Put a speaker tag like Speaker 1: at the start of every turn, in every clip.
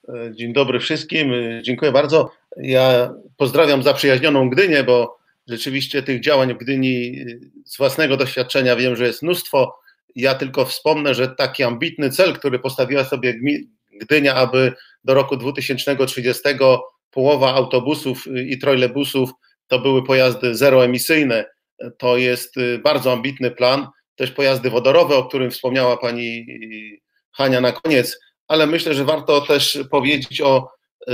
Speaker 1: Dzień dobry wszystkim. Dziękuję bardzo. Ja pozdrawiam zaprzyjaźnioną Gdynię, bo rzeczywiście tych działań w Gdyni z własnego doświadczenia wiem, że jest mnóstwo. Ja tylko wspomnę, że taki ambitny cel, który postawiła sobie Gdynia, aby do roku 2030 połowa autobusów i trolejbusów to były pojazdy zeroemisyjne. To jest bardzo ambitny plan. Też pojazdy wodorowe, o którym wspomniała pani Hania na koniec, ale myślę, że warto też powiedzieć o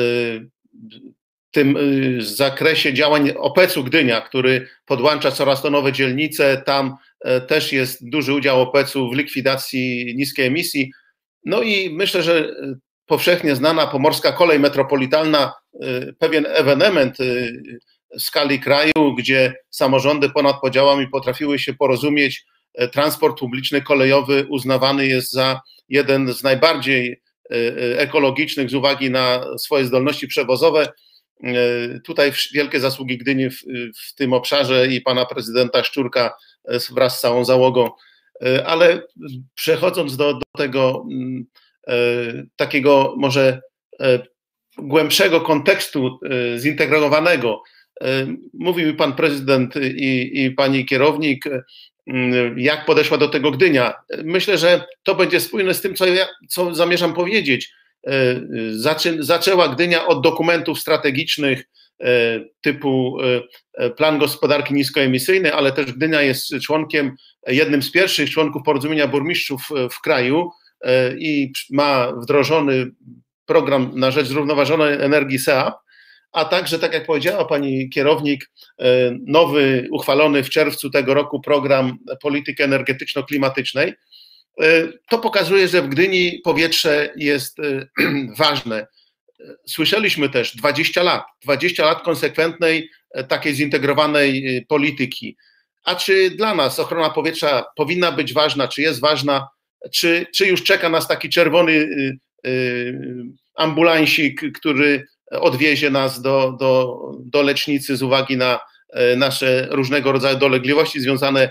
Speaker 1: tym zakresie działań OPEC-u Gdynia, który podłącza coraz to nowe dzielnice. Tam też jest duży udział OPEC-u w likwidacji niskiej emisji. No i myślę, że powszechnie znana Pomorska Kolej Metropolitalna, pewien ewenement w skali kraju, gdzie samorządy ponad podziałami potrafiły się porozumieć. Transport publiczny kolejowy uznawany jest za jeden z najbardziej ekologicznych z uwagi na swoje zdolności przewozowe. Tutaj wielkie zasługi Gdyni w tym obszarze i pana prezydenta Szczurka wraz z całą załogą. Ale przechodząc do tego takiego może głębszego kontekstu zintegrowanego, mówił mi pan prezydent i pani kierownik, jak podeszła do tego Gdynia. Myślę, że to będzie spójne z tym, co zamierzam powiedzieć. Zaczęła Gdynia od dokumentów strategicznych typu Plan Gospodarki Niskoemisyjnej, ale też Gdynia jest członkiem, jednym z pierwszych członków Porozumienia Burmistrzów w kraju i ma wdrożony program na rzecz zrównoważonej energii SEAP, a także, tak jak powiedziała pani kierownik, nowy, uchwalony w czerwcu tego roku program polityki energetyczno-klimatycznej. To pokazuje, że w Gdyni powietrze jest ważne. Słyszeliśmy też 20 lat konsekwentnej, takiej zintegrowanej polityki. A czy dla nas ochrona powietrza powinna być ważna, czy jest ważna, czy już czeka nas taki czerwony ambulansik, który odwiezie nas do lecznicy z uwagi na nasze różnego rodzaju dolegliwości związane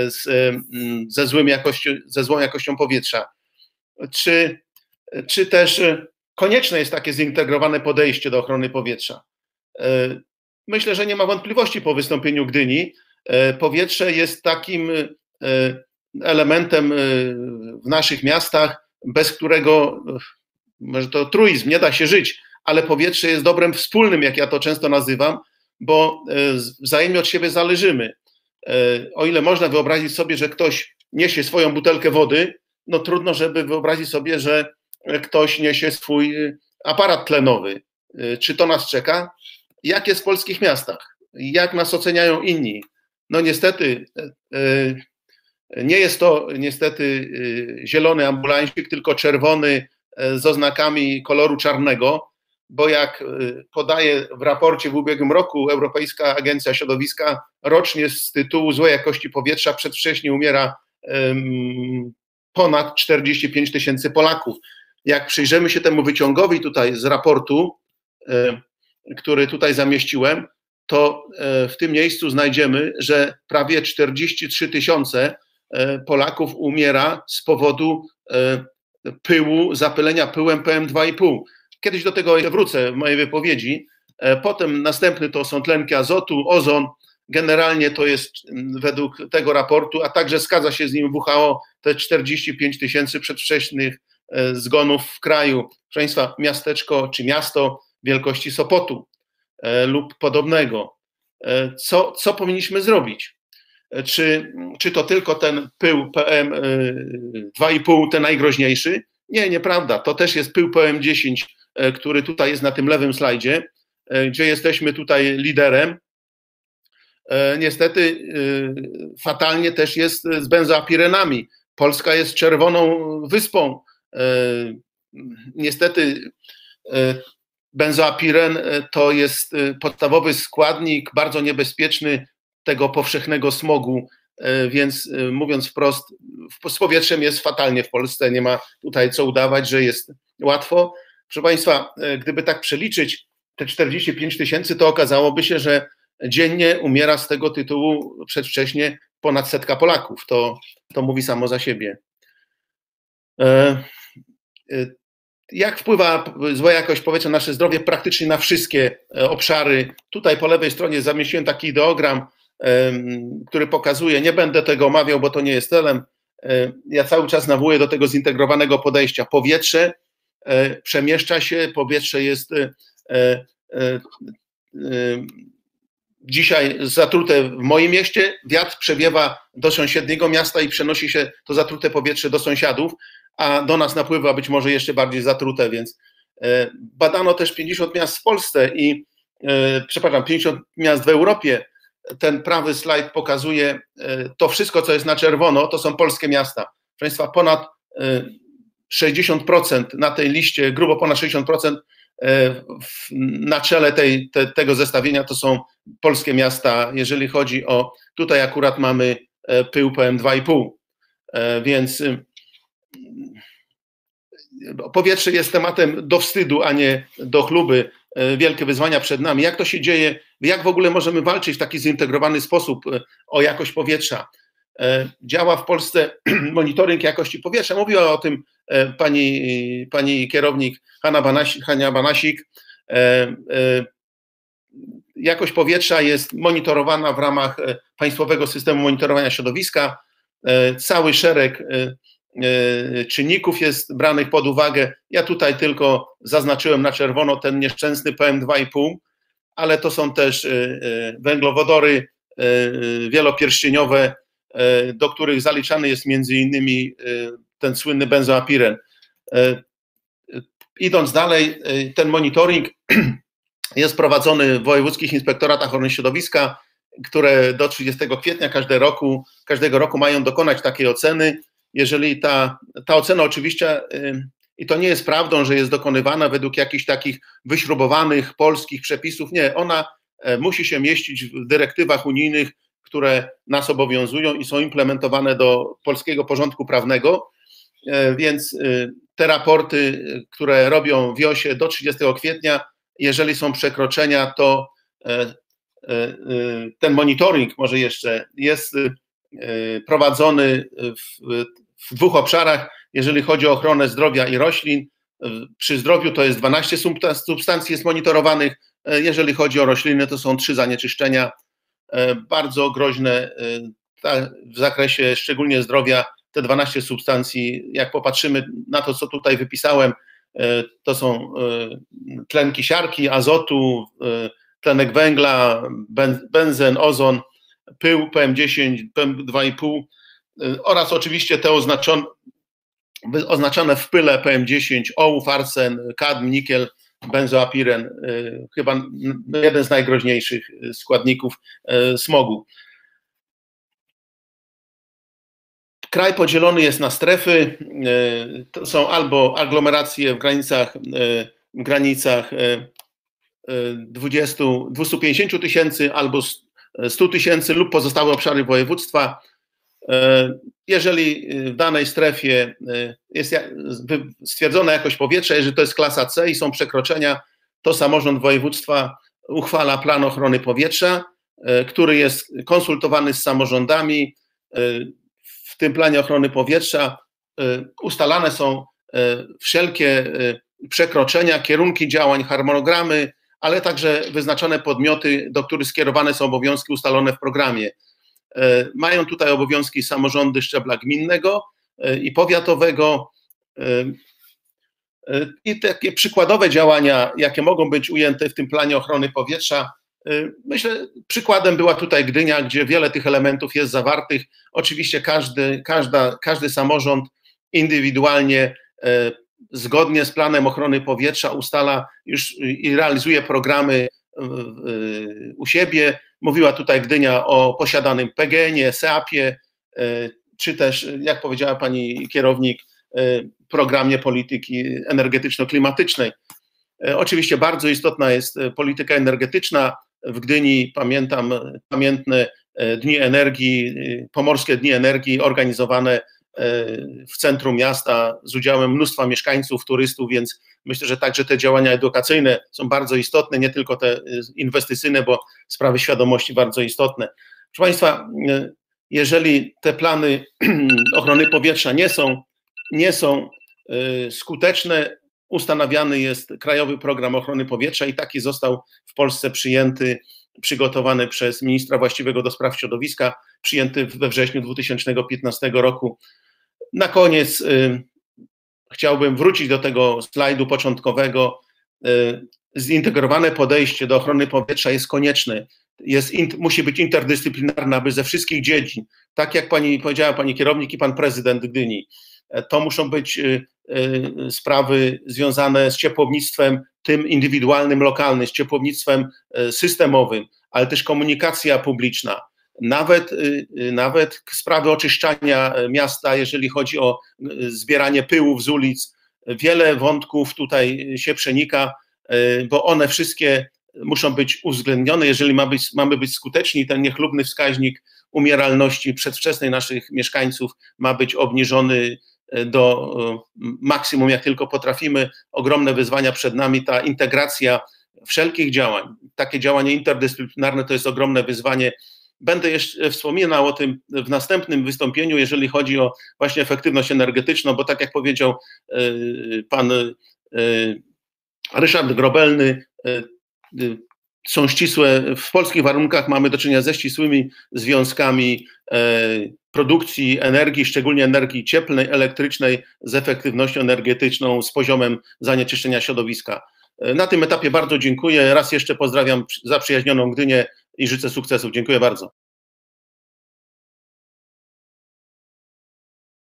Speaker 1: ze złą jakością powietrza. Czy też konieczne jest takie zintegrowane podejście do ochrony powietrza? Myślę, że nie ma wątpliwości po wystąpieniu Gdyni. Powietrze jest takim elementem w naszych miastach, bez którego, może to truizm, nie da się żyć, ale powietrze jest dobrem wspólnym, jak ja to często nazywam, bo wzajemnie od siebie zależymy. O ile można wyobrazić sobie, że ktoś niesie swoją butelkę wody, no trudno, żeby wyobrazić sobie, że ktoś niesie swój aparat tlenowy. Czy to nas czeka? Jak jest w polskich miastach? Jak nas oceniają inni? No niestety, nie jest to niestety zielony ambulansik, tylko czerwony z oznakami koloru czarnego, bo jak podaje w raporcie w ubiegłym roku Europejska Agencja Środowiska, rocznie z tytułu złej jakości powietrza przedwcześnie umiera ponad 45 000 Polaków. Jak przyjrzymy się temu wyciągowi tutaj z raportu, który tutaj zamieściłem, to w tym miejscu znajdziemy, że prawie 43 000 Polaków umiera z powodu pyłu, zapylenia pyłem PM2,5. Kiedyś do tego wrócę w mojej wypowiedzi. Potem następny to są tlenki azotu, ozon. Generalnie to jest według tego raportu, a także zgadza się z nim WHO, te 45 000 przedwcześnych zgonów w kraju. Proszę Państwa, miasteczko czy miasto wielkości Sopotu lub podobnego. Co powinniśmy zrobić? Czy to tylko ten pył PM2,5, ten najgroźniejszy? Nie, nieprawda. To też jest pył PM10, który tutaj jest na tym lewym slajdzie, gdzie jesteśmy tutaj liderem. Niestety fatalnie też jest z benzoapirenami. Polska jest czerwoną wyspą. Niestety benzoapiren to jest podstawowy składnik bardzo niebezpieczny tego powszechnego smogu, więc mówiąc wprost, z powietrzem jest fatalnie w Polsce, nie ma tutaj co udawać, że jest łatwo. Proszę Państwa, gdyby tak przeliczyć te 45 000, to okazałoby się, że dziennie umiera z tego tytułu przedwcześnie ponad 100 Polaków. To mówi samo za siebie. Jak wpływa zła jakość powietrza na nasze zdrowie? Praktycznie na wszystkie obszary. Tutaj po lewej stronie zamieściłem taki ideogram, który pokazuje, nie będę tego omawiał, bo to nie jest celem. Ja cały czas nawołuję do tego zintegrowanego podejścia. Powietrze przemieszcza się, powietrze jest dzisiaj zatrute w moim mieście, wiatr przewiewa do sąsiedniego miasta i przenosi się to zatrute powietrze do sąsiadów, a do nas napływa być może jeszcze bardziej zatrute, więc badano też 50 miast w Polsce i 50 miast w Europie. Ten prawy slajd pokazuje to wszystko, co jest na czerwono, to są polskie miasta. Proszę Państwa, ponad 60% na tej liście, grubo ponad 60% na czele tego zestawienia to są polskie miasta, jeżeli chodzi o, tutaj akurat mamy pył PM2,5, więc powietrze jest tematem do wstydu, a nie do chluby. Wielkie wyzwania przed nami. Jak to się dzieje? Jak w ogóle możemy walczyć w taki zintegrowany sposób o jakość powietrza? Działa w Polsce monitoring jakości powietrza. Mówiła o tym pani kierownik Hania Banasik. Jakość powietrza jest monitorowana w ramach Państwowego Systemu Monitorowania Środowiska. Cały szereg czynników jest branych pod uwagę. Ja tutaj tylko zaznaczyłem na czerwono ten nieszczęsny PM2,5, ale to są też węglowodory wielopierścieniowe, do których zaliczany jest między innymi ten słynny benzoapiren. Idąc dalej, ten monitoring jest prowadzony w wojewódzkich inspektoratach ochrony środowiska, które do 30 kwietnia każdego roku mają dokonać takiej oceny. Jeżeli ta ocena oczywiście, i to nie jest prawdą, że jest dokonywana według jakichś takich wyśrubowanych polskich przepisów, nie, ona musi się mieścić w dyrektywach unijnych, które nas obowiązują i są implementowane do polskiego porządku prawnego, więc te raporty, które robią WIOŚ do 30 kwietnia, jeżeli są przekroczenia, to ten monitoring może jeszcze jest prowadzony w dwóch obszarach, jeżeli chodzi o ochronę zdrowia i roślin. Przy zdrowiu to jest 12 substancji jest monitorowanych, jeżeli chodzi o rośliny, to są 3 zanieczyszczenia bardzo groźne w zakresie szczególnie zdrowia. Te 12 substancji, jak popatrzymy na to, co tutaj wypisałem, to są tlenki siarki, azotu, tlenek węgla, benzen, ozon, pył PM10, PM2,5 oraz oczywiście te oznaczone w pyle PM10, ołów, arsen, kadm, nikiel, benzoapiren, chyba jeden z najgroźniejszych składników smogu. Kraj podzielony jest na strefy, to są albo aglomeracje w granicach 250 tysięcy albo 100 tysięcy lub pozostałe obszary województwa. Jeżeli w danej strefie jest stwierdzona jakość powietrza, jeżeli to jest klasa C i są przekroczenia, to samorząd województwa uchwala plan ochrony powietrza, który jest konsultowany z samorządami. W tym planie ochrony powietrza ustalane są wszelkie przekroczenia, kierunki działań, harmonogramy, ale także wyznaczone podmioty, do których skierowane są obowiązki ustalone w programie. Mają tutaj obowiązki samorządy szczebla gminnego i powiatowego i takie przykładowe działania, jakie mogą być ujęte w tym planie ochrony powietrza. Myślę, przykładem była tutaj Gdynia, gdzie wiele tych elementów jest zawartych. Oczywiście każdy samorząd indywidualnie, zgodnie z planem ochrony powietrza ustala już i realizuje programy u siebie. Mówiła tutaj Gdynia o posiadanym PGN-ie, SEAP-ie, czy też, jak powiedziała pani kierownik, programie polityki energetyczno-klimatycznej. Oczywiście bardzo istotna jest polityka energetyczna. W Gdyni pamiętam pamiętne Dni Energii, Pomorskie Dni Energii organizowane w centrum miasta z udziałem mnóstwa mieszkańców, turystów, więc myślę, że także te działania edukacyjne są bardzo istotne, nie tylko te inwestycyjne, bo sprawy świadomości bardzo istotne. Proszę Państwa, jeżeli te plany ochrony powietrza nie są skuteczne, ustanawiany jest Krajowy Program Ochrony Powietrza i taki został w Polsce przyjęty, przygotowany przez ministra właściwego do spraw środowiska, przyjęty we wrześniu 2015 roku. Na koniec chciałbym wrócić do tego slajdu początkowego. Zintegrowane podejście do ochrony powietrza jest konieczne. Musi być interdyscyplinarne, aby ze wszystkich dziedzin, tak jak powiedziała pani kierownik i pan prezydent Gdyni, to muszą być sprawy związane z ciepłownictwem tym indywidualnym, lokalnym, z ciepłownictwem systemowym, ale też komunikacja publiczna, nawet sprawy oczyszczania miasta, jeżeli chodzi o zbieranie pyłów z ulic. Wiele wątków tutaj się przenika, bo one wszystkie muszą być uwzględnione, jeżeli mamy być skuteczni. Ten niechlubny wskaźnik umieralności przedwczesnej naszych mieszkańców ma być obniżony do maksimum, jak tylko potrafimy. Ogromne wyzwania przed nami, ta integracja wszelkich działań, takie działanie interdyscyplinarne to jest ogromne wyzwanie. Będę jeszcze wspominał o tym w następnym wystąpieniu, jeżeli chodzi o właśnie efektywność energetyczną, bo tak jak powiedział pan Ryszard Grobelny, są ścisłe, w polskich warunkach mamy do czynienia ze ścisłymi związkami produkcji energii, szczególnie energii cieplnej, elektrycznej, z efektywnością energetyczną, z poziomem zanieczyszczenia środowiska. Na tym etapie bardzo dziękuję. Raz jeszcze pozdrawiam zaprzyjaźnioną Gdynię i życzę sukcesów. Dziękuję bardzo.